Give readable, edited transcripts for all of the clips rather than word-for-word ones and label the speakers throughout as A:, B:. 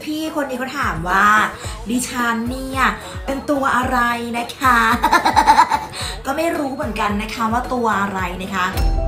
A: พี่คนนี้เขาถามว่าดิฉันเนี่ยเป็นตัวอะไรนะคะ ก็ไม่รู้เหมือนกันนะคะว่าตัวอะไรนะคะ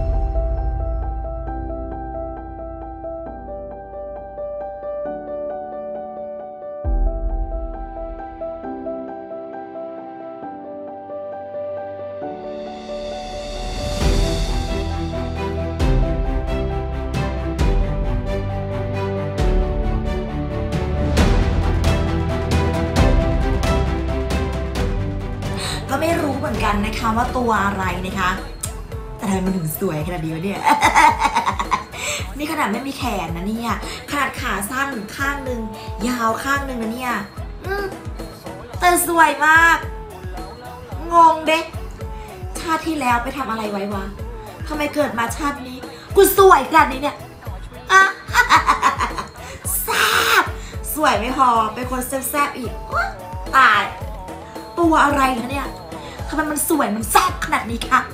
A: ก็ไม่รู้เหมือนกันนะคะว่าตัวอะไรนะคะแต่ทำไมมันถึงสวยขนาดนี้วะเนี่ย นี่ขนาดไม่มีแขนนะเนี่ยขนาดขาสั้นข้างหนึ่งยาวข้างหนึ่งนะเนี่ยแต่สวยมากงงเด็กชาติที่แล้วไปทำอะไรไว้วะทำไมเกิดมาชาตินี้กูสวยขนาดนี้เนี่ยอะ แซ่บสวยไม่พอเป็นคนแซ่บอีกตายตัวอะไรคะเนี่ยทำไมมันสวยมันแซ่บขนาดนี้คะ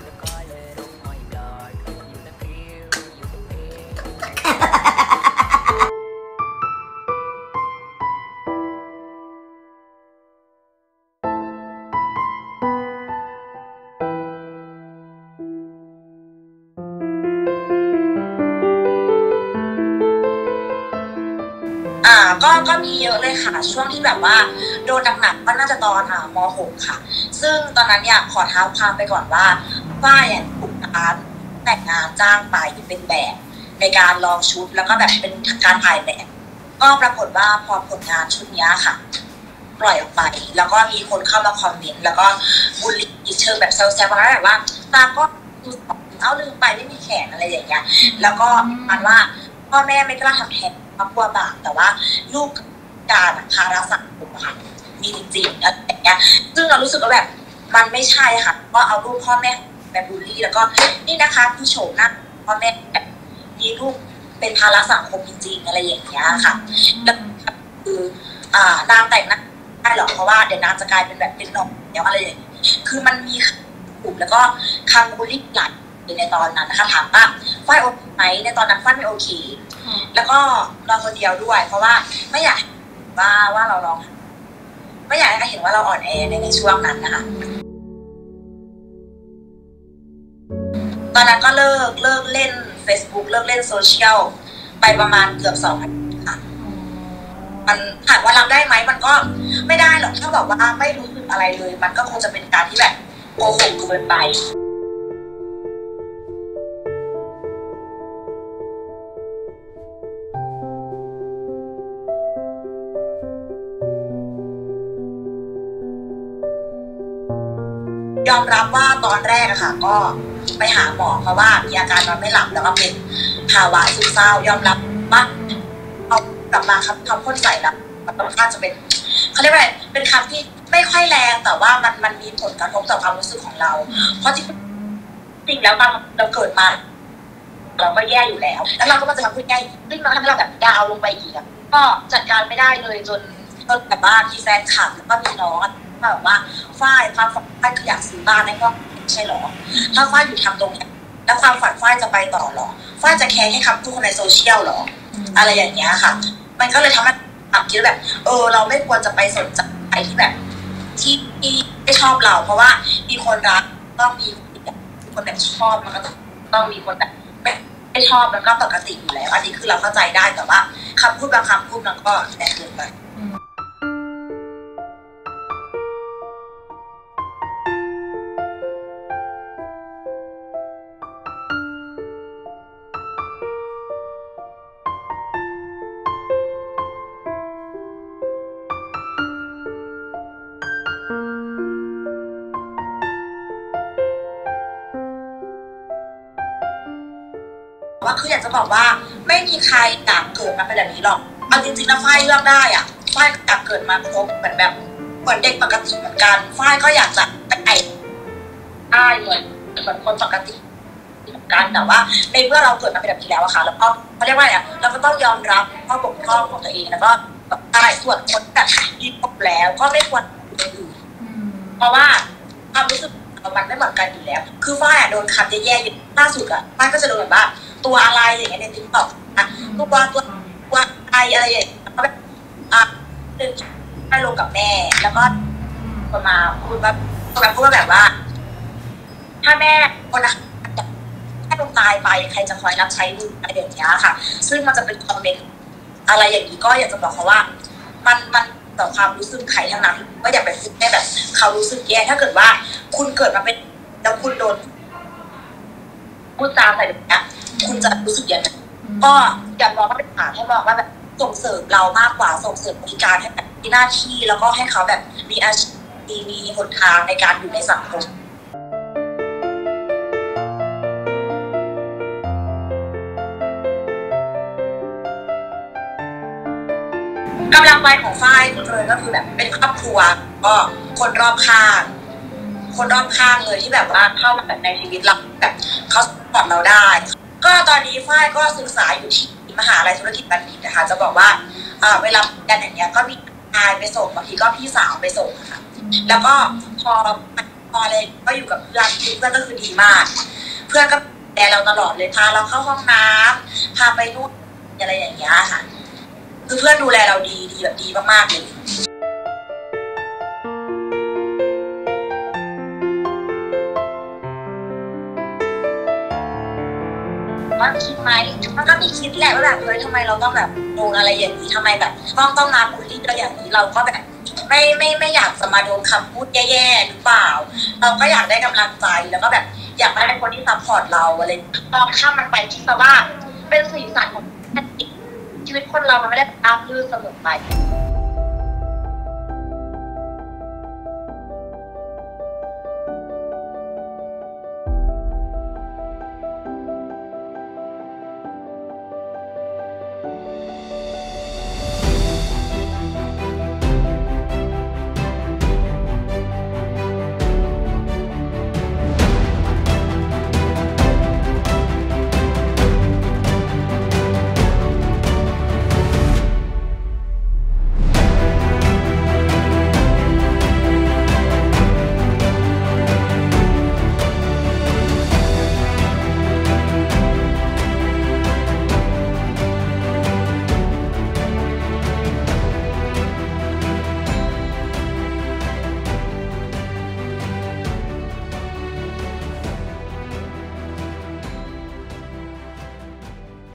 A: ก็มีเยอะเลยค่ะช่วงที่แบบว่าโดนหนักๆก็น่าจะตอนม.6 ค่ะซึ่งตอนนั้นเนี่ยขอเท้าความไปก่อนว่าฝ้ายถูกร้านแต่งงานจ้างไปเป็นแบบในการลองชุดแล้วก็แบบเป็นการถ่ายแบบก็ปรากฏว่าพอผลงานชุดนี้ค่ะปล่อยออกไปแล้วก็มีคนเข้ามาคอมเมนต์แล้วก็บูลลี่เชิงแบบแซวๆว่าแบบว่าตาก็ดูเอาลืมไปไม่มีแขนอะไรอย่างเงี้ยแล้วก็มันว่าพ่อแม่ไม่กล้าทำแท้งกลัวบาปแต่ว่าลูกการภาระสังคมค่ะมีจริงๆอะไรอย่างเงี้ยซึ่งเรารู้สึกว่าแบบมันไม่ใช่ค่ะก็เอาลูกพ่อแม่แบบบูลลี่แล้วก็นี่นะคะคือโฉมหน้าพ่อแม่แบบมีลูกเป็นภาระสังคมจริงๆอะไรอย่างเงี้ยค่ะแล้วคือนางแต่งหน้าได้หรอกเพราะว่าเดี๋ยวนางจะกลายเป็นแบบเป็นหนุ่มเดี๋ยวอะไรอย่างเงี้ยคือมันมีกลุ่มแล้วก็คำบูลลี่หลายในตอนนั้นนะคะถามว่าฝ้ายโอเคไหมในตอนนั้นฝ้ายไม่โอเคแล้วก็เราคนเดียวด้วยเพราะว่าไม่อยากว่าเราร้องไม่อยากให้เห็นว่าเราอ่อนแอในช่วงนั้นนะคะตอนนั้นก็เลิกเล่น Facebook เลิกเล่นโซเชียลไปประมาณเกือบ2 อาทิตย์ค่ะมันถามว่ารับได้ไหมมันก็ไม่ได้หรอกถ้าบอกว่าไม่รู้สึกอะไรเลยมันก็คงจะเป็นการที่แบบโกหกเกินไปยอมรับว่าตอนแรกอะค่ะก็ไปหาหมอเพราะว่ามีอาการนอนไม่หลับแล้วก็เป็นภาวะซึมเศร้ายอมรับว่าเอากลับมาคำพ่นใส่แล้วมันค่อนข้างจะเป็นเขาเรียกว่าเป็นคำที่ไม่ค่อยแรงแต่ว่ามันมีผลกระทบต่อความรู้สึกของเราเพราะจริงแล้วเราเกิดมาเราก็แย่อยู่แล้วเราก็มาจะทำให้แย่ซึ่งมันทำให้เราแบบดาวลงไปอีกก็จัดการไม่ได้เลยจนแบบว่ามีแฟนคลับแล้วก็มีน้องแบบว่าฝ้ายความฝันฝ้ายคืออยากซื้อบ้านให้พ่อใช่หรอถ้าฝ้ายอยู่ทำตรงนี้แล้วความฝันฝ้ายจะไปต่อหรอฝ้ายจะแคร์ให้คำพูดคนในโซเชียลหรออะไรอย่างเงี้ยค่ะมันก็เลยทำให้คิดแบบเราไม่ควรจะไปสนใจที่แบบที่ไม่ชอบเราเพราะว่ามีคนรักต้องมีคนแบบชอบมันก็ต้องมีคนแบบไม่ชอบแล้วก็ปกติอยู่แล้วอันนี้คือเราเข้าใจได้แต่ว่าคำพูดบางคำพูดมันก็แรงเกินไปว่าคืออยากจะบอกว่าไม่มีใครอยากเกิดมาเป็นแบบนี้หรอกเอาจริงๆนะฝ้ายเลือกได้อ่ะฝ้ายอยากเกิดมาครบเหมือนเด็กปกติเหมือนกันฝ้ายก็อยากจะได้เหมือนคนปกติเหมือนกันแต่ว่าในเมื่อเราเกิดมาเป็นแบบนี้แล้วอะค่ะแล้วก็เขาเรียกว่าอะไรเราก็ต้องยอมรับข้อบกพร่องของตัวเองแล้วก็ได้ส่วนคนแบบดีครบแล้วก็ไม่ควรคนอื่นเพราะว่าความรู้สึกมันไม่เหมือนกันอยู่แล้วคือฝ้ายโดนคำแย่ๆล่าสุดอะฝ้ายก็จะโดนแบบว่าตัวอะไรอย่างเงี้ยในติ๊กต็อกอะตัวอะไรอย่างเงี้ยหนึ่งไปลงกับแม่แล้วก็มาพูดว่าแบบว่าถ้าแม่คนนะถ้าลงตายไปใครจะคอยรับใช้ดูอะไรอย่างเงี้ยค่ะซึ่งมันจะเป็นคอมเมนต์อะไรอย่างนี้ก็อยากจะบอกเขาว่ามันต่อความรู้สึกใครทั้งนั้นก็อย่าไปคิดให้แบบเขารู้สึกแย่ถ้าเกิดว่าคุณเกิดมาเป็นแล้วคุณโดนพูดจาใส่แบบนี้คุณจะรู้สึกยังไงก็อย่ามองว่าเป็นปัญหาให้มองว่าแบบส่งเสริมเรามากกว่าส่งเสริมบริการให้แบบมีหน้าที่แล้วก็ให้เขาแบบมีอาชีพมีหนทางในการอยู่ในสังคมกำลังใจของฝ้ายเลยก็คือแบบเป็นครอบครัวก็คนรอบข้างเลยที่แบบว่าเข้ามาแบบในชีวิตเราแบบเขาสปอร์ตเราได้ก็ตอนนี้ฝ้ายก็ศึกษาอยู่ที่มหาลัยธุรกิจบัณฑิตนะคะจะบอกว่าเวลาการอย่างเงี้ยก็มีนายไปส่งบางทีก็พี่สาวไปส่งค่ะแล้วก็พอเลยก็อยู่กับเพื่อนก็คือดีมากเพื่อนก็ดูแลเราตลอดเลยพาเราเข้าห้องน้ำพาไปนู่นอะไรอย่างเงี้ยค่ะคือเพื่อนดูแลเราดีแบบดีมากๆเลยว่าคิดไหมมันก็มีคิดแหละว่าแบบทำไมเราต้องแบบโดนอะไรอย่างนี้ทำไมแบบต้องมาบูลลี่เราอย่างนี้เราก็แบบไม่อยากจะมาโดนคำพูดแย่ๆหรือเปล่าเราก็อยากได้กำลังใจแล้วก็แบบอยากได้คนที่ซัพพอร์ตเราอะไรลองข้ามมันไปคิดซะว่าเป็นสีสันของชีวิตคนเรามันไม่ได้ราบรื่นเสมอไป